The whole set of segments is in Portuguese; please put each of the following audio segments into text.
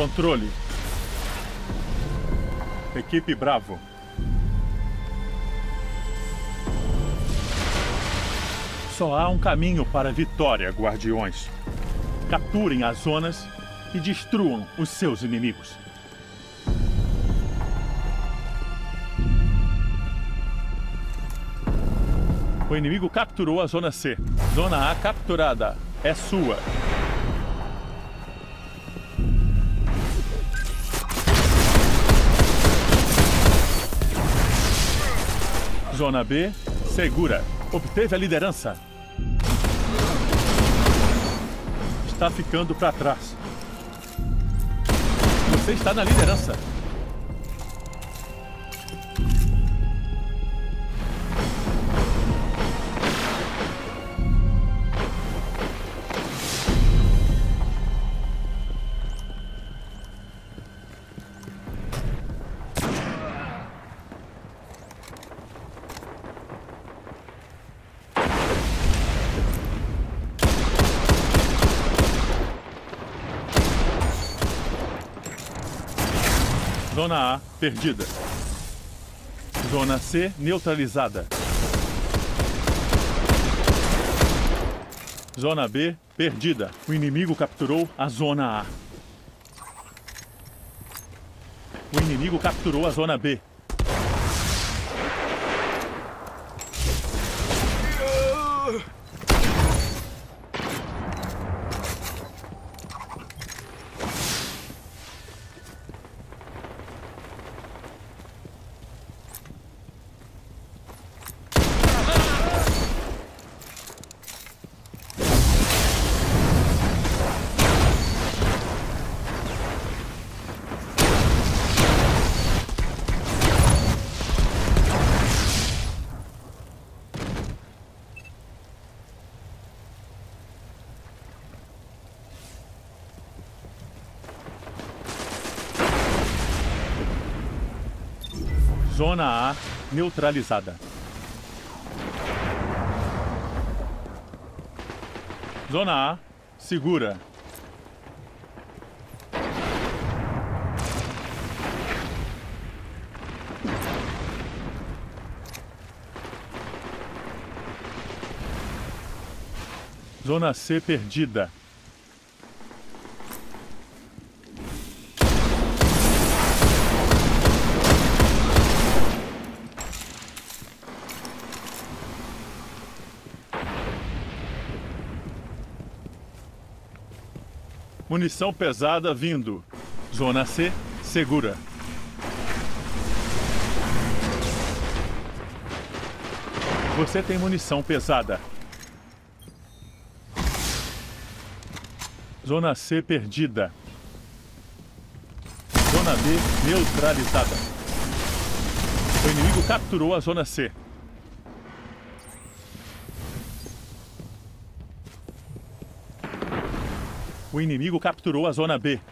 Controle. Equipe Bravo. Só há um caminho para a vitória, guardiões. Capturem as zonas e destruam os seus inimigos. O inimigo capturou a Zona C. Zona A capturada. É sua. Zona B, segura. Obteve a liderança. Está ficando para trás. Você está na liderança. Zona A, perdida. Zona C, neutralizada. Zona B, perdida. O inimigo capturou a Zona A. O inimigo capturou a Zona B. Zona A, neutralizada. Zona A, segura. Zona C, perdida. Munição pesada vindo. Zona C, segura. Você tem munição pesada. Zona C perdida. Zona B neutralizada. O inimigo capturou a Zona C. O inimigo capturou a Zona B.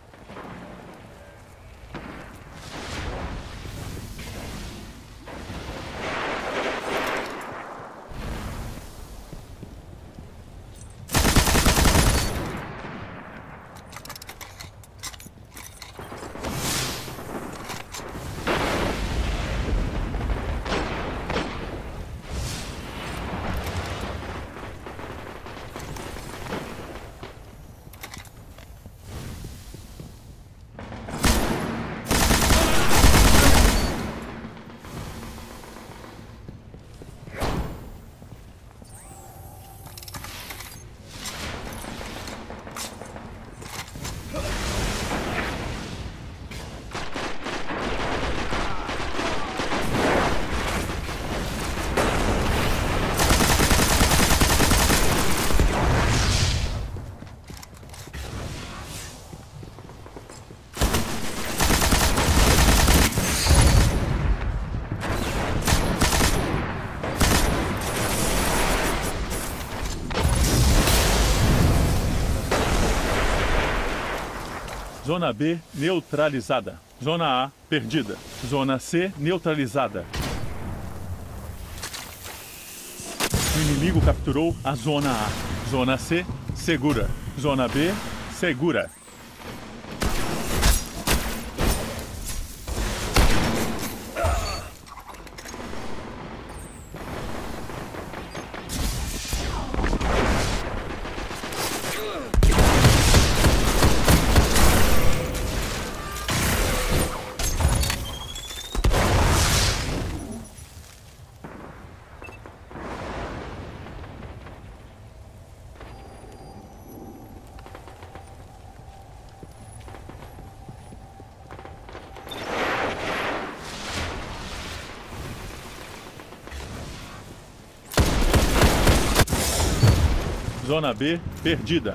Zona B neutralizada. Zona A perdida. Zona C neutralizada. O inimigo capturou a Zona A. Zona C segura. Zona B segura. Zona B perdida.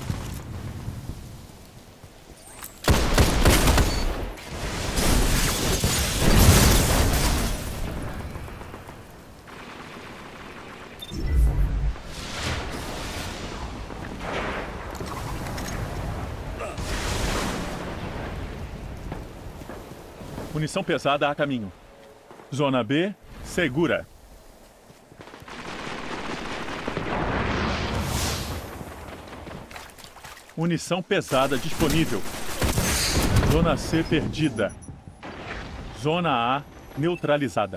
Munição pesada a caminho. Zona B segura. Munição pesada disponível. Zona C perdida. Zona A neutralizada.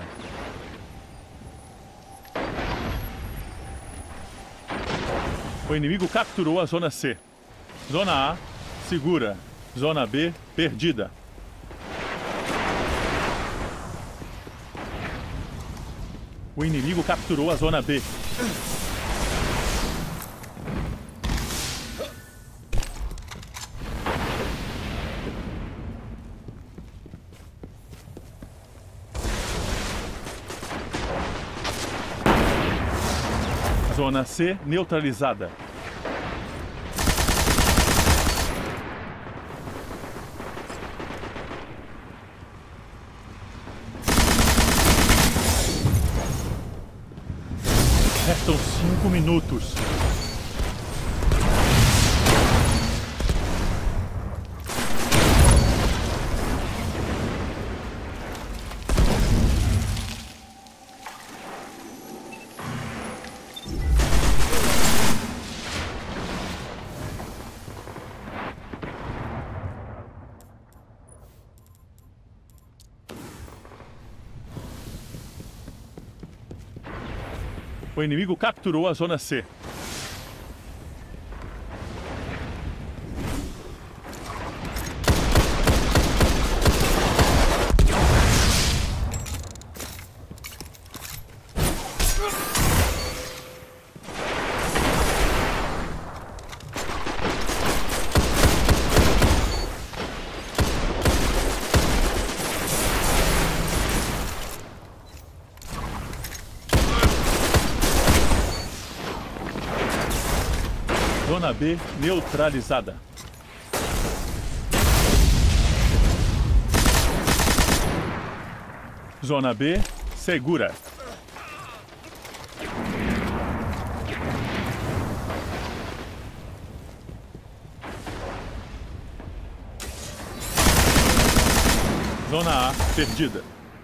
O inimigo capturou a Zona C. Zona A segura. Zona B perdida. O inimigo capturou a Zona B. Zona C neutralizada. Restam 5 minutos. O inimigo capturou a Zona C. Zona B neutralizada. Zona B segura. Zona A perdida.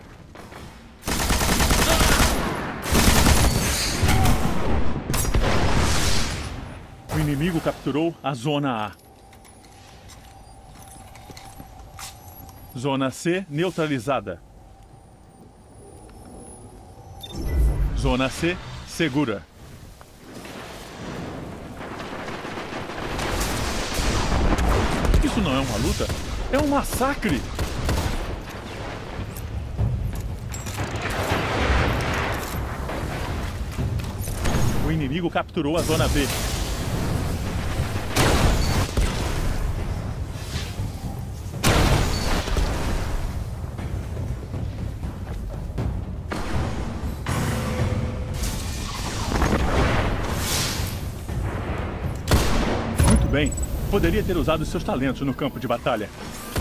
O inimigo capturou a Zona A. Zona C neutralizada. Zona C segura. Isso não é uma luta, é um massacre! O inimigo capturou a Zona B. Bem, poderia ter usado seus talentos no campo de batalha.